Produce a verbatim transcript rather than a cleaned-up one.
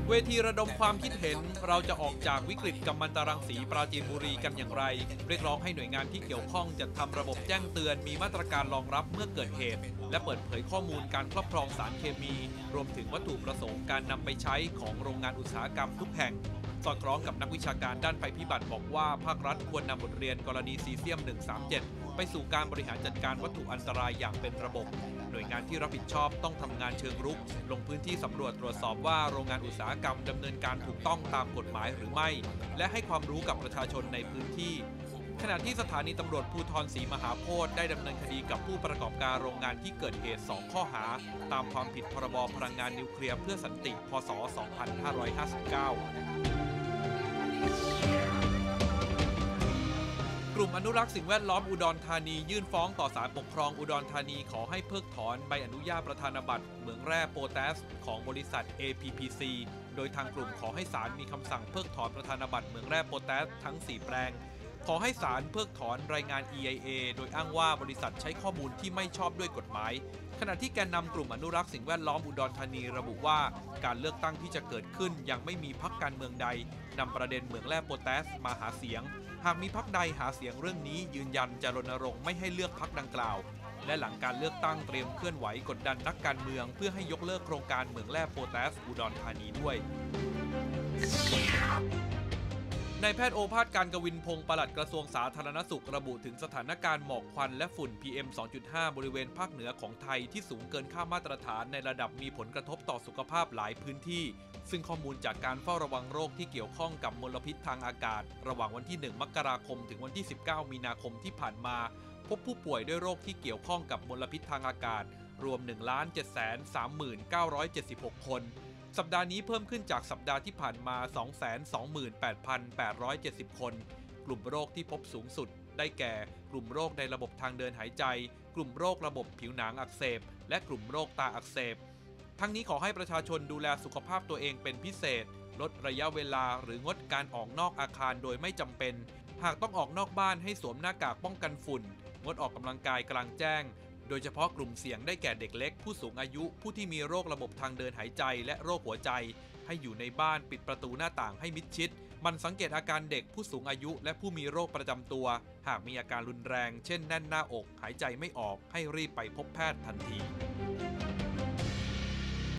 เวทีระดมความคิดเห็นเราจะออกจากวิกฤตกัมมันตรังสีปราจีนบุรีกันอย่างไรเรียกร้องให้หน่วยงานที่เกี่ยวข้องจัดทำระบบแจ้งเตือนมีมาตรการรองรับเมื่อเกิดเหตุและเปิดเผยข้อมูลการครอบครองสารเคมีรวมถึงวัตถุประสงค์การนำไปใช้ของโรงงานอุตสาหกรรมทุกแห่งสอดคล้องกับนักวิชาการด้านภัยพิบัติบอกว่าภาครัฐควรนำบทเรียนกรณีซีเซียมหนึ่งสามเจ็ดไปสู่การบริหารจัดการวัตถุอันตรายอย่างเป็นระบบหน่วยงานที่รับผิดชอบต้องทำงานเชิงรุกลงพื้นที่สำรวจตรวจสอบว่าโรงงานอุตสาหกรรมดำเนินการถูกต้องตามกฎหมายหรือไม่และให้ความรู้กับประชาชนในพื้นที่ขณะที่สถานีตำรวจภูธรศรีมหาโพธิ์ได้ดำเนินคดีกับผู้ประกอบการโรงงานที่เกิดเหตุสองข้อหาตามความผิดพรบพลังงานนิวเคลียร์เพื่อสันติพ.ศ. สองพันห้าร้อยห้าสิบเก้ากลุ่มอนุรักษ์สิ่งแวดล้อมอุดรธานียื่นฟ้องต่อศาลปกครองอุดรธานีขอให้เพิกถอนใบอนุญาตประธานบัตรเหมืองแร่โพแทสของบริษัท เอ พี พี ซี โดยทางกลุ่มขอให้ศาลมีคำสั่งเพิกถอนประธานบัตรเหมืองแร่โพแทสทั้งสี่แปลงขอให้ศาลเพิกถอนรายงาน อี ไอ เอ โดยอ้างว่าบริษัทใช้ข้อมูลที่ไม่ชอบด้วยกฎหมายขณะที่แกนนำกลุ่มอนุรักษ์สิ่งแวดล้อมอุดรธานีระบุว่าการเลือกตั้งที่จะเกิดขึ้นยังไม่มีพรรคการเมืองใดนำประเด็นเหมืองแร่โพแทสมาหาเสียงหากมีพรรคใดหาเสียงเรื่องนี้ยืนยันจะรณรงค์ไม่ให้เลือกพรรคดังกล่าวและหลังการเลือกตั้งเตรียมเคลื่อนไหวกดดันนักการเมืองเพื่อให้ยกเลิกโครงการเหมืองแร่โพแทสอุดรธานีด้วยนายแพทย์โอภาสการกวินพงศ์ปลัดกระทรวงสาธารณสุขระบุถึงสถานการณ์หมอกควันและฝุ่น พี เอ็ม สองจุดห้า บริเวณภาคเหนือของไทยที่สูงเกินค่ามาตรฐานในระดับมีผลกระทบต่อสุขภาพหลายพื้นที่ซึ่งข้อมูลจากการเฝ้าระวังโรคที่เกี่ยวข้องกับมลพิษทางอากาศระหว่างวันที่หนึ่งมกราคมถึงวันที่สิบเก้ามีนาคมที่ผ่านมาพบผู้ป่วยด้วยโรคที่เกี่ยวข้องกับมลพิษทางอากาศรวม หนึ่งล้านเจ็ดแสนสามหมื่นเก้าร้อยเจ็ดสิบหก คนสัปดาห์นี้เพิ่มขึ้นจากสัปดาห์ที่ผ่านมา สองแสนสองหมื่นแปดพันแปดร้อยเจ็ดสิบ คนกลุ่มโรคที่พบสูงสุดได้แก่กลุ่มโรคในระบบทางเดินหายใจกลุ่มโรคระบบผิวหนังอักเสบและกลุ่มโรคตาอักเสบทั้งนี้ขอให้ประชาชนดูแลสุขภาพตัวเองเป็นพิเศษลดระยะเวลาหรืองดการออกนอกอาคารโดยไม่จำเป็นหากต้องออกนอกบ้านให้สวมหน้ากากป้องกันฝุ่นงดออกกำลังกายกลางแจ้งโดยเฉพาะกลุ่มเสี่ยงได้แก่เด็กเล็กผู้สูงอายุผู้ที่มีโรคระบบทางเดินหายใจและโรคหัวใจให้อยู่ในบ้านปิดประตูหน้าต่างให้มิดชิดมันสังเกตอาการเด็กผู้สูงอายุและผู้มีโรคประจำตัวหากมีอาการรุนแรงเช่นแน่นหน้าอกหายใจไม่ออกให้รีบไปพบแพทย์ทันที